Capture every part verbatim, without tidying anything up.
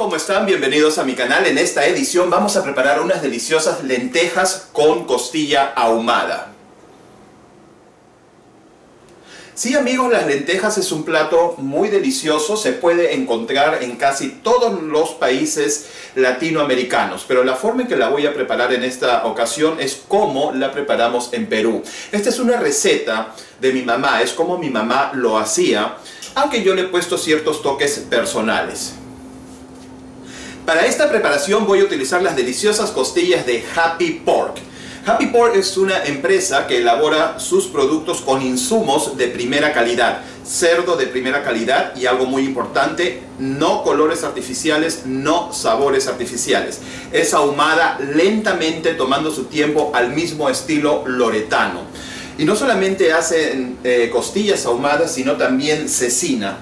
¿cómo están? Bienvenidos a mi canal. En esta edición vamos a preparar unas deliciosas lentejas con costilla ahumada. Sí, amigos, las lentejas es un plato muy delicioso, se puede encontrar en casi todos los países latinoamericanos, pero la forma en que la voy a preparar en esta ocasión es como la preparamos en Perú. Esta es una receta de mi mamá, es como mi mamá lo hacía, aunque yo le he puesto ciertos toques personales. Para esta preparación voy a utilizar las deliciosas costillas de Happy Pork. Happy Pork es una empresa que elabora sus productos con insumos de primera calidad, cerdo de primera calidad y algo muy importante, no colores artificiales, no sabores artificiales. Es ahumada lentamente, tomando su tiempo, al mismo estilo loretano. Y no solamente hacen eh, costillas ahumadas, sino también cecina.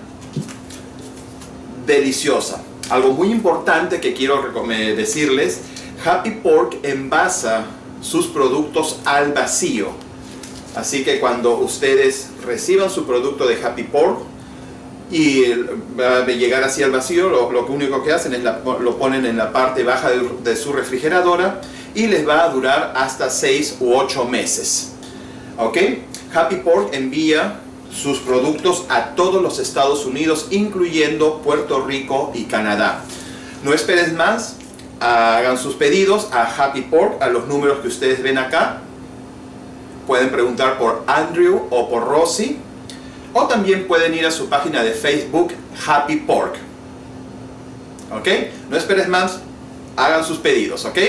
Deliciosa. Algo muy importante que quiero decirles, Happy Pork envasa sus productos al vacío. Así que cuando ustedes reciban su producto de Happy Pork y va a llegar así al vacío, lo, lo único que hacen es la, lo ponen en la parte baja de, de su refrigeradora y les va a durar hasta seis u ocho meses. ¿Ok? Happy Pork envía sus productos a todos los Estados Unidos, incluyendo Puerto Rico y Canadá. No esperes más. Hagan sus pedidos a Happy Pork a los números que ustedes ven acá. Pueden preguntar por Andrew o por Rosy, o también pueden ir a su página de Facebook Happy Pork. ¿Ok? No esperes más, hagan sus pedidos, ¿ok?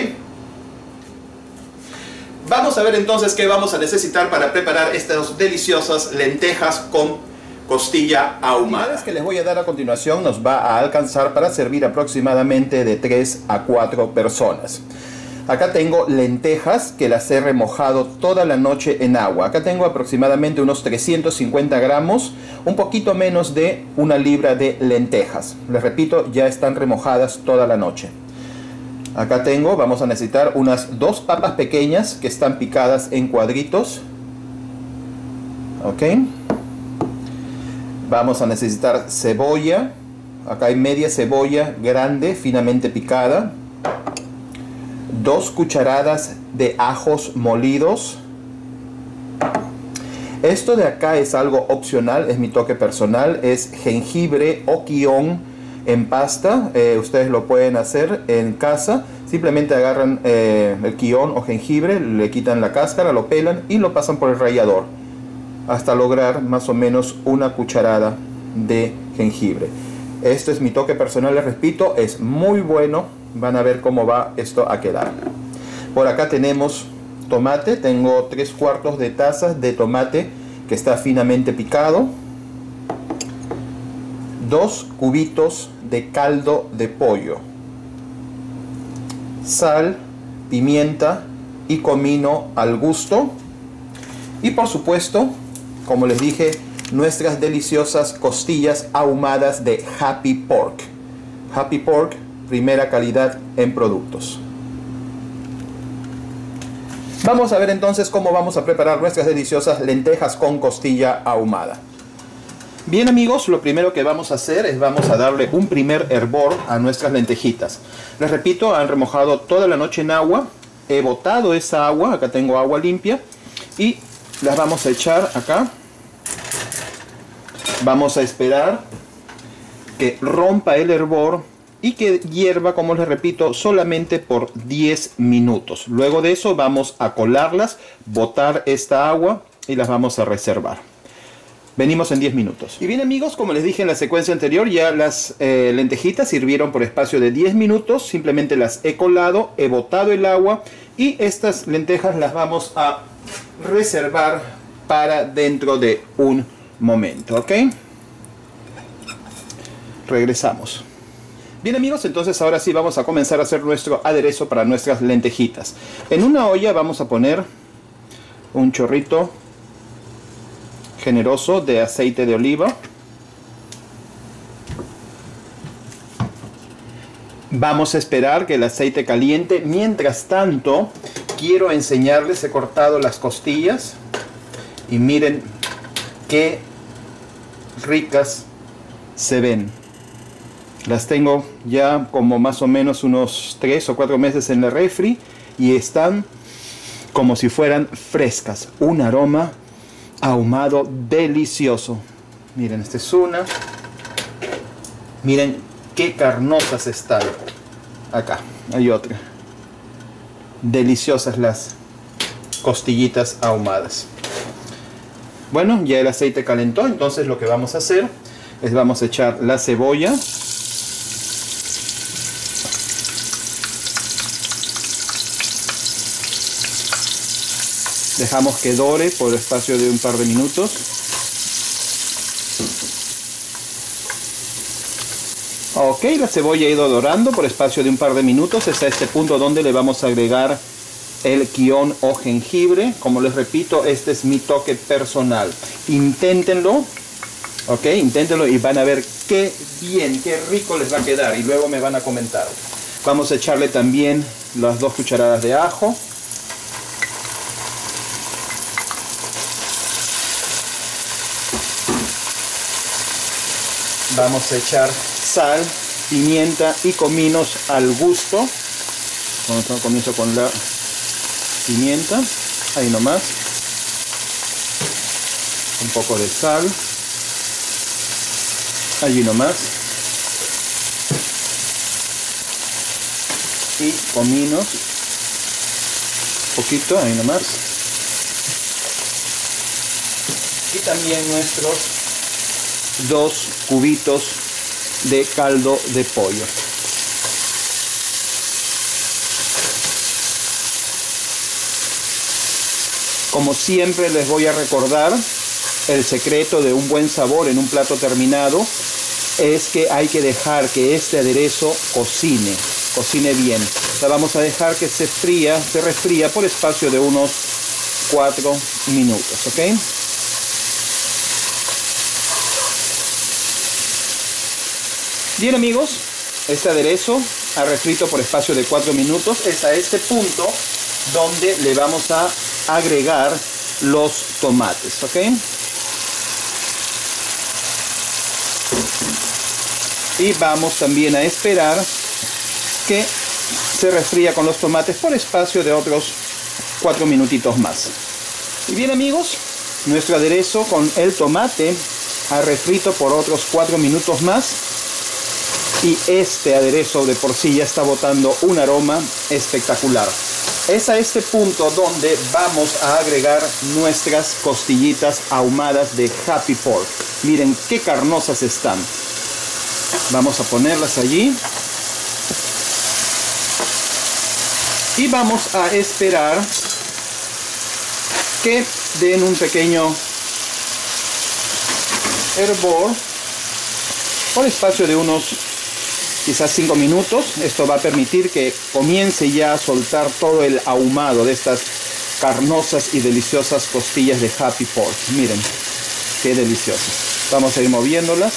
Vamos a ver entonces qué vamos a necesitar para preparar estas deliciosas lentejas con costilla ahumada. La que les voy a dar a continuación nos va a alcanzar para servir aproximadamente de tres a cuatro personas. Acá tengo lentejas que las he remojado toda la noche en agua. Acá tengo aproximadamente unos trescientos cincuenta gramos, un poquito menos de una libra de lentejas. Les repito, ya están remojadas toda la noche. Acá tengo, vamos a necesitar unas dos papas pequeñas que están picadas en cuadritos. Ok. Vamos a necesitar cebolla, acá hay media cebolla grande, finamente picada, dos cucharadas de ajos molidos. Esto de acá es algo opcional, es mi toque personal, es jengibre o quión en pasta. Eh, ustedes lo pueden hacer en casa, simplemente agarran eh, el quión o jengibre, le quitan la cáscara, lo pelan y lo pasan por el rallador, hasta lograr más o menos una cucharada de jengibre. Este es mi toque personal, les repito, es muy bueno. Van a ver cómo va esto a quedar. Por acá tenemos tomate, tengo tres cuartos de taza de tomate que está finamente picado, dos cubitos de caldo de pollo, sal, pimienta y comino al gusto, y por supuesto, como les dije, nuestras deliciosas costillas ahumadas de Happy Pork. Happy Pork, primera calidad en productos. Vamos a ver entonces cómo vamos a preparar nuestras deliciosas lentejas con costilla ahumada. Bien, amigos, lo primero que vamos a hacer es vamos a darle un primer hervor a nuestras lentejitas. Les repito, han remojado toda la noche en agua. He botado esa agua, acá tengo agua limpia, y las vamos a echar acá. Vamos a esperar que rompa el hervor y que hierva, como les repito, solamente por diez minutos. Luego de eso vamos a colarlas, botar esta agua y las vamos a reservar. Venimos en diez minutos. Y bien, amigos, como les dije en la secuencia anterior, ya las eh, lentejitas sirvieron por espacio de diez minutos. Simplemente las he colado, he botado el agua y estas lentejas las vamos a reservar para dentro de un momento, ¿ok? Regresamos. Bien, amigos, entonces ahora sí vamos a comenzar a hacer nuestro aderezo para nuestras lentejitas. En una olla vamos a poner un chorrito generoso de aceite de oliva. Vamos a esperar que el aceite caliente. Mientras tanto, quiero enseñarles, he cortado las costillas y miren qué ricas se ven. Las tengo ya como más o menos unos tres o cuatro meses en la refri y están como si fueran frescas. Un aroma ahumado delicioso. Miren, esta es una. Miren qué carnosas están. Acá hay otra. Deliciosas las costillitas ahumadas. Bueno, ya el aceite calentó, entonces lo que vamos a hacer es vamos a echar la cebolla. Dejamos que dore por espacio de un par de minutos. Ok, la cebolla ha ido dorando por espacio de un par de minutos. Es a este punto donde le vamos a agregar el quión o jengibre. Como les repito, este es mi toque personal. Inténtenlo, ok, inténtenlo y van a ver qué bien, qué rico les va a quedar. Y luego me van a comentar. Vamos a echarle también las dos cucharadas de ajo. Vamos a echar sal, pimienta y cominos al gusto. Bueno, comienzo con la pimienta, ahí nomás. Un poco de sal, allí nomás. Y cominos, poquito, ahí nomás. Y también nuestros dos cubitos de caldo de pollo. Como siempre les voy a recordar, el secreto de un buen sabor en un plato terminado es que hay que dejar que este aderezo cocine, cocine bien. O sea, vamos a dejar que se fría, se refría por espacio de unos cuatro minutos, ¿ok? Bien amigos, este aderezo ha refrito por espacio de cuatro minutos. Es a este punto donde le vamos a agregar los tomates, ¿ok? Y vamos también a esperar que se refría con los tomates por espacio de otros cuatro minutitos más. Y bien amigos, nuestro aderezo con el tomate ha refrito por otros cuatro minutos más. Y este aderezo de por sí ya está botando un aroma espectacular. Es a este punto donde vamos a agregar nuestras costillitas ahumadas de Happy Pork. Miren qué carnosas están. Vamos a ponerlas allí. Y vamos a esperar que den un pequeño hervor por espacio de unos quizás cinco minutos. Esto va a permitir que comience ya a soltar todo el ahumado de estas carnosas y deliciosas costillas de Happy Pork. Miren, qué deliciosas. Vamos a ir moviéndolas.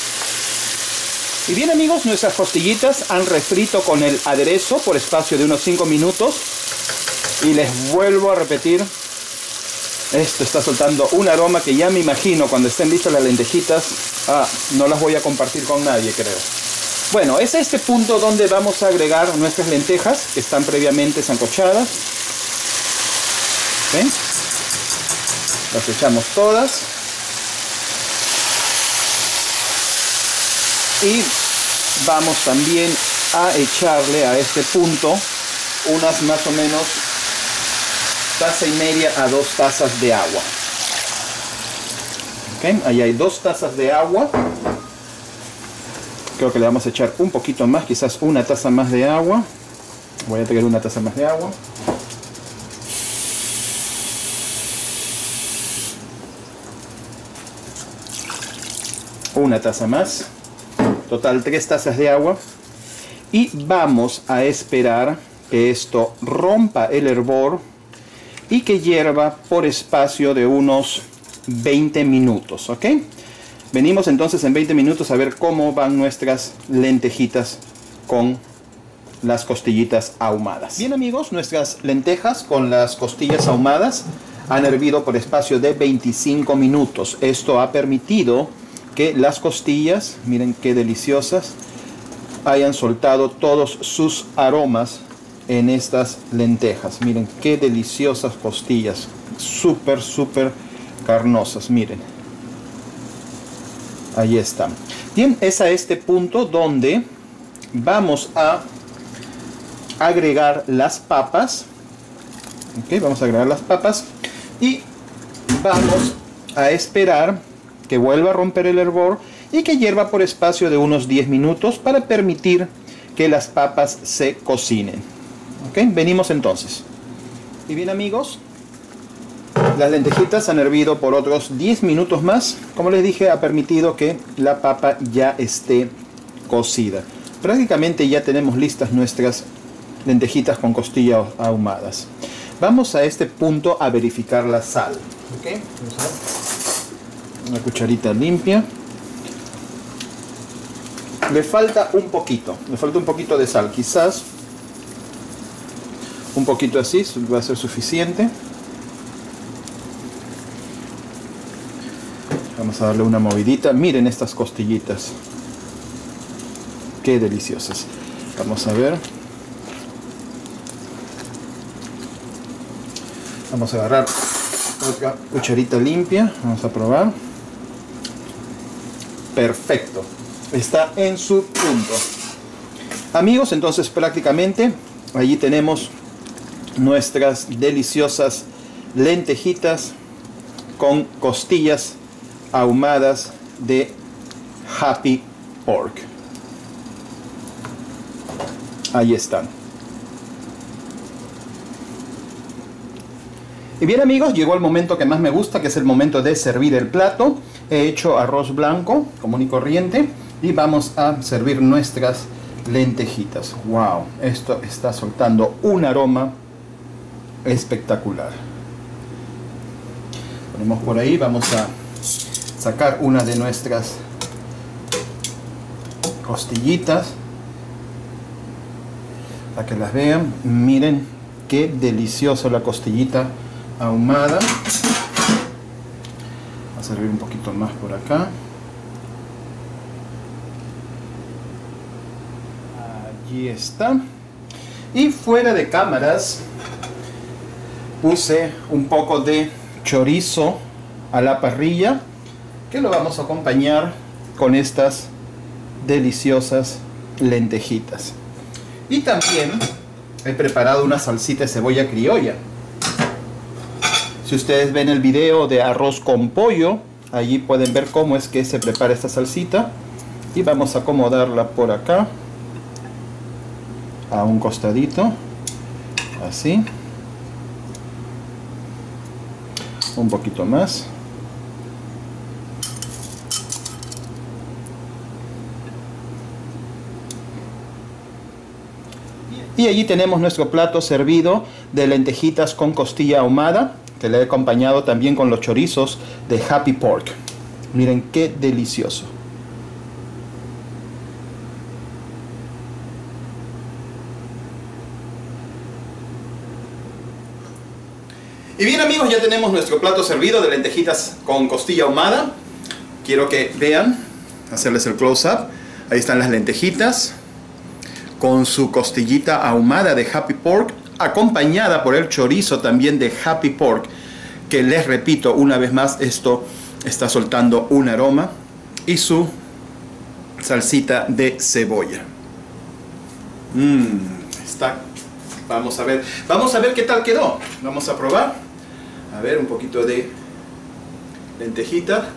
Y bien amigos, nuestras costillitas han refrito con el aderezo por espacio de unos cinco minutos. Y les vuelvo a repetir, esto está soltando un aroma que ya me imagino cuando estén listas las lentejitas. Ah, no las voy a compartir con nadie, creo. Bueno, es este punto donde vamos a agregar nuestras lentejas que están previamente sancochadas. ¿Ven? Las echamos todas. Y vamos también a echarle a este punto unas más o menos taza y media a dos tazas de agua. ¿Okay? Ahí hay dos tazas de agua. Creo que le vamos a echar un poquito más, quizás una taza más de agua. Voy a tener una taza más de agua. Una taza más. Total, tres tazas de agua. Y vamos a esperar que esto rompa el hervor y que hierva por espacio de unos veinte minutos, ¿ok? Venimos entonces en veinte minutos a ver cómo van nuestras lentejitas con las costillitas ahumadas. Bien amigos, nuestras lentejas con las costillas ahumadas han hervido por espacio de veinticinco minutos. Esto ha permitido que las costillas, miren qué deliciosas, hayan soltado todos sus aromas en estas lentejas. Miren qué deliciosas costillas, súper súper carnosas. Miren, ahí están. Bien, es a este punto donde vamos a agregar las papas. Ok, vamos a agregar las papas y vamos a esperar que vuelva a romper el hervor y que hierva por espacio de unos diez minutos para permitir que las papas se cocinen. Ok, venimos entonces. Y bien, amigos, las lentejitas han hervido por otros diez minutos más. Como les dije, ha permitido que la papa ya esté cocida. Prácticamente ya tenemos listas nuestras lentejitas con costillas ahumadas. Vamos a este punto a verificar la sal. Okay. Una cucharita limpia. Le falta un poquito, le falta un poquito de sal, quizás un poquito así va a ser suficiente. Vamos a darle una movidita. Miren estas costillitas, qué deliciosas. Vamos a ver. Vamos a agarrar otra cucharita limpia. Vamos a probar. Perfecto. Está en su punto. Amigos, entonces prácticamente allí tenemos nuestras deliciosas lentejitas con costillas ahumadas de Happy Pork. Ahí están. Y bien, amigos, llegó el momento que más me gusta, que es el momento de servir el plato. He hecho arroz blanco común y corriente y vamos a servir nuestras lentejitas. Wow, esto está soltando un aroma espectacular. Ponemos por ahí. Vamos a sacar una de nuestras costillitas para que las vean. Miren qué deliciosa la costillita ahumada. Voy a servir un poquito más por acá. Allí está. Y fuera de cámaras puse un poco de chorizo a la parrilla, que lo vamos a acompañar con estas deliciosas lentejitas. Y también he preparado una salsita de cebolla criolla. Si ustedes ven el video de arroz con pollo, allí pueden ver cómo es que se prepara esta salsita. Y vamos a acomodarla por acá a un costadito, así, un poquito más. Y allí tenemos nuestro plato servido de lentejitas con costilla ahumada, que le he acompañado también con los chorizos de Happy Pork. Miren qué delicioso. Y bien, amigos, ya tenemos nuestro plato servido de lentejitas con costilla ahumada. Quiero que vean, hacerles el close-up. Ahí están las lentejitas con su costillita ahumada de Happy Pork, acompañada por el chorizo también de Happy Pork, que les repito una vez más, esto está soltando un aroma, y su salsita de cebolla. Mmm, está. Vamos a ver, vamos a ver qué tal quedó. Vamos a probar. A ver, un poquito de lentejita.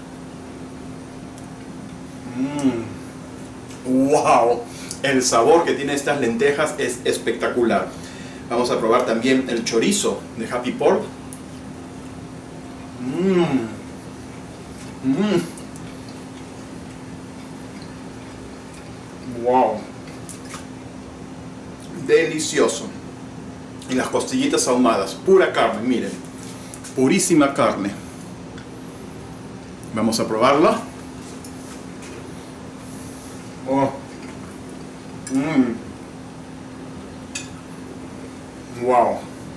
Mmm. Wow. El sabor que tiene estas lentejas es espectacular. Vamos a probar también el chorizo de Happy Pork. Mmm. Mmm. Wow. Delicioso. Y las costillitas ahumadas, pura carne, miren. Purísima carne. Vamos a probarla. Oh. Mm. Wow.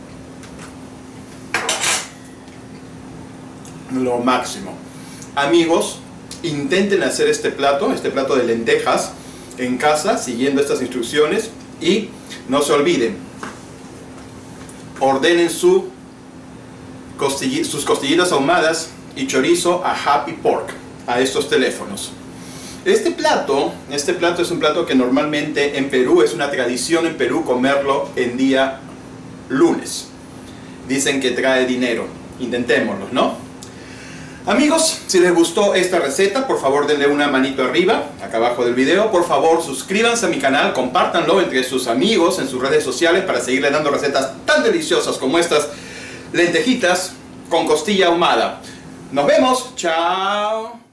Lo máximo. Amigos, intenten hacer este plato, este plato de lentejas en casa siguiendo estas instrucciones. Y no se olviden, ordenen su costill- sus costillitas ahumadas y chorizo a Happy Pork, a estos teléfonos. Este plato, este plato es un plato que normalmente en Perú es una tradición en Perú comerlo en día lunes. Dicen que trae dinero. Intentémoslo, ¿no? Amigos, si les gustó esta receta, por favor denle una manito arriba, acá abajo del video. Por favor, suscríbanse a mi canal, compártanlo entre sus amigos en sus redes sociales para seguirle dando recetas tan deliciosas como estas lentejitas con costilla ahumada. Nos vemos. Chao.